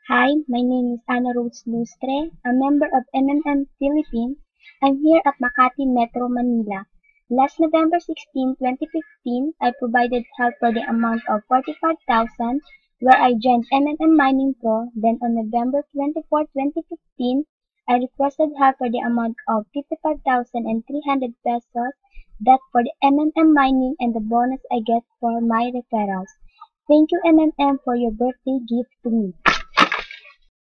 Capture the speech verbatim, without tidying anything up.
Hi, my name is Ana Rose Lustre, a member of M M M Philippines. I'm here at Makati Metro, Manila. Last November sixteenth, twenty fifteen, I provided help for the amount of forty-five thousand where I joined M M M Mining Pro. Then on November twenty-fourth, twenty fifteen, I requested help for the amount of fifty-five thousand three hundred pesos. That for the M M M mining and the bonus I get for my referrals. Thank you M M M for your birthday gift to me.